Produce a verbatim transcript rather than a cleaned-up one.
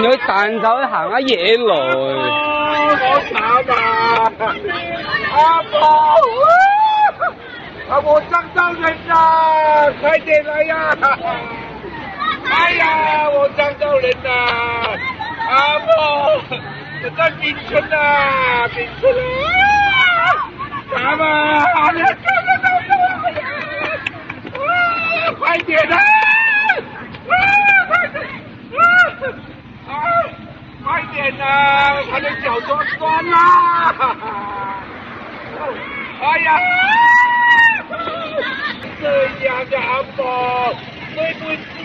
要彈手行下野來。 好慘啊！阿婆，啊我撞到人啦！快點來呀！哎呀，我撞到人啦！阿婆，我在冰村啊，冰村啊！慘啊！你撞到到我！快點啊！快點！啊！快點啊！他的腳抓斷啦！哎呀！這樣的阿婆，對不起。